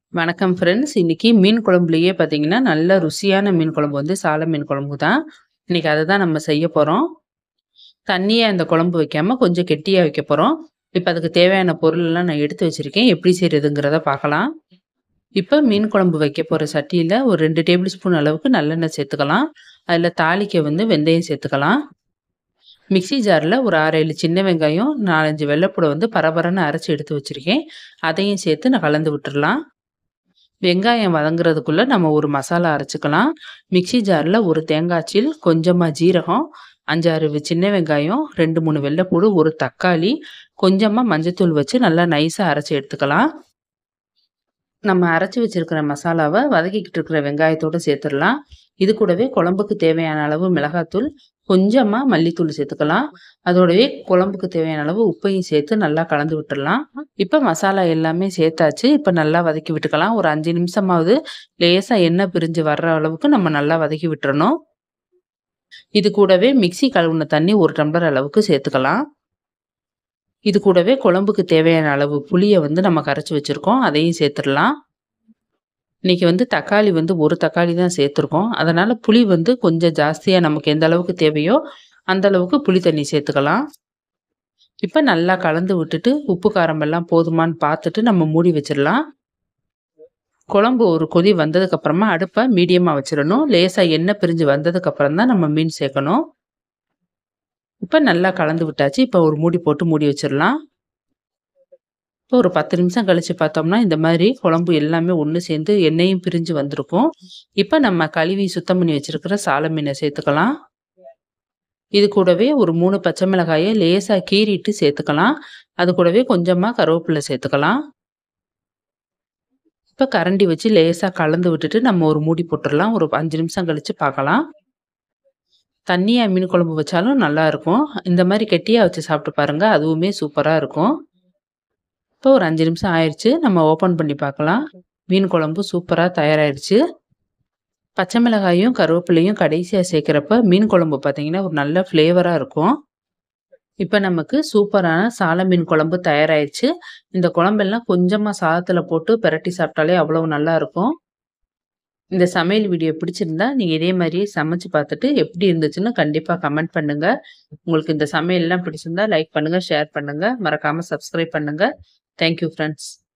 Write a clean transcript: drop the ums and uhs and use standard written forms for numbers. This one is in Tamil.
வணக்கம் ஃப்ரெண்ட்ஸ். இன்னைக்கு மீன் குழம்புலயே பார்த்தீங்கன்னா, நல்ல ருசியான மீன் குழம்பு வந்து சால மீன் குழம்பு தான். இன்னைக்கு அத தான் நம்ம செய்ய போறோம். தண்ணியா இந்த குழம்பு வைக்காம கொஞ்சம் கெட்டியா வைக்க போறோம். இப்ப அதுக்கு தேவையான பொருளெல்லாம் நான் எடுத்து வச்சிருக்கேன். எப்படி செய்றதுங்கிறத பார்க்கலாம். இப்ப மீன் குழம்பு வைக்க போற சட்டியில ஒரு 2 டேபிள் ஸ்பூன் அளவுக்கு நல்லெண்ணெய் சேர்த்துக்கலாம். அதுல தாளிக்க வந்து வெந்தயம் சேர்த்துக்கலாம். மிக்ஸி ஜார்ல ஒரு 6, 7 சின்ன வெங்காயம், 4, 5 வெள்ளைப்பூட வந்து பரபரன்னு அரைச்சு எடுத்து வச்சிருக்கேன். அதையும் சேர்த்து நான் கலந்து விட்டுறலாம். வெங்காயம் வதங்குறதுக்குள்ள நம்ம ஒரு மசாலா அரைச்சுக்கலாம். மிக்ஸி ஜார்ல ஒரு தேங்காய்ச்சீல், கொஞ்சமா ஜீரகம், 5, 6 சின்ன வெங்காயம், 2, 3 வெள்ளைப்பூடு, ஒரு தக்காளி, கொஞ்சமா மஞ்சத்தூள் வச்சு நல்லா நைஸா அரைச்சு எடுத்துக்கலாம். நம்ம அரைச்சு வச்சிருக்கிற மசாலாவ வதக்கிக்கிட்டு இருக்கிற வெங்காயத்தோட சேர்த்துடலாம். இது கூடவே குழம்புக்கு தேவையான அளவு மிளகாத்தூள், கொஞ்சமா மல்லித்தூள் சேர்த்துக்கலாம். அதோடவே குழம்புக்கு தேவையான அளவு உப்பையும் சேர்த்து நல்லா கலந்து விட்டுறலாம். இப்ப மசாலா எல்லாமே சேர்த்தாச்சு. இப்ப நல்லா வதக்கி விட்டுக்கலாம். ஒரு 5 நிமிஷமாவது லேசா எண்ணெய் பிரிஞ்சு வர்ற அளவுக்கு நம்ம நல்லா வதக்கி விட்டுறணும். இது கூடவே மிக்ஸி கழுவுன தண்ணி 1 டம்ளர் அளவுக்கு சேர்த்துக்கலாம். இது கூடவே குழம்புக்கு தேவையான அளவு புளிய வந்து நம்ம கரைச்சு வச்சிருக்கோம். அதையும் சேர்த்துடலாம். இன்னைக்கு வந்து தக்காளி வந்து 1 தக்காளி தான் சேர்த்துருக்கோம். அதனால புளி வந்து கொஞ்சம் ஜாஸ்தியா நமக்கு எந்த அளவுக்கு தேவையோ, அந்த அளவுக்கு புளி தண்ணி சேர்த்துக்கலாம். இப்ப நல்லா கலந்து விட்டுட்டு, உப்பு காரம் எல்லாம் போதுமான்னு பார்த்துட்டு நம்ம மூடி வச்சிடலாம். குழம்பு ஒரு கொதி வந்ததுக்கு அப்புறமா அடுப்ப மீடியமா வச்சிரணும். லேசா எண்ணெய் பிரிஞ்சு வந்ததுக்கு அப்புறம் தான் நம்ம மீன் சேர்க்கணும். இப்ப நல்லா கலந்து விட்டாச்சு. இப்ப ஒரு மூடி போட்டு மூடி வச்சிரலாம். இப்போ ஒரு 10 நிமிஷம் கழிச்சு பார்த்தோம்னா, இந்த மாதிரி குழம்பு எல்லாமே ஒண்ணு சேர்ந்து எண்ணெயும் பிரிஞ்சு வந்திருக்கும். இப்ப நம்ம கழுவி சுத்தம் பண்ணி வச்சிருக்கிற சால மீன சேர்த்துக்கலாம். இது கூடவே ஒரு 3 பச்சை மிளகாய லேசா கீறிட்டு சேர்த்துக்கலாம். அது கூடவே கொஞ்சமா கருவேப்பிலை சேர்த்துக்கலாம். இப்ப கரண்டி வச்சு லேசா கலந்து விட்டுட்டு நம்ம ஒரு மூடி போட்டுறலாம். ஒரு 5 நிமிஷம் கழிச்சு பார்க்கலாம். தண்ணியா மீன் குழம்பு வச்சாலும் நல்லா இருக்கும். இந்த மாதிரி கெட்டியா வச்சு சாப்பிட்டு பாருங்க. அதுவுமே சூப்பரா இருக்கும். இப்போ ஒரு 5 நிமிஷம் ஆயிருச்சு. நம்ம ஓப்பன் பண்ணி பார்க்கலாம். மீன் குழம்பு சூப்பரா தயாராயிருச்சு. பச்சை மிளகாயும், கருவேப்பிலையும் கடைசியா சேர்க்கிறப்ப மீன் குழம்பு பார்த்தீங்கன்னா, ஒரு நல்ல ஃப்ளேவரா இருக்கும். இப்ப நமக்கு சூப்பரான சால மீன் குழம்பு தயாராயிருச்சு. இந்த குழம்பெல்லாம் கொஞ்சமா சாதத்துல போட்டு பெரட்டி சாப்பிட்டாலே அவ்வளவு நல்லா இருக்கும். இந்த சமையல் வீடியோ பிடிச்சிருந்தா, நீங்க இதே மாரியே சமைச்சு பார்த்துட்டு எப்படி இருந்துச்சுன்னு கண்டிப்பா கமெண்ட் பண்ணுங்க. உங்களுக்கு இந்த சமையல்லாம் பிடிச்சிருந்தா லைக் பண்ணுங்க, ஷேர் பண்ணுங்க. மறக்காம சப்ஸ்கிரைப் பண்ணுங்க. Thank you friends.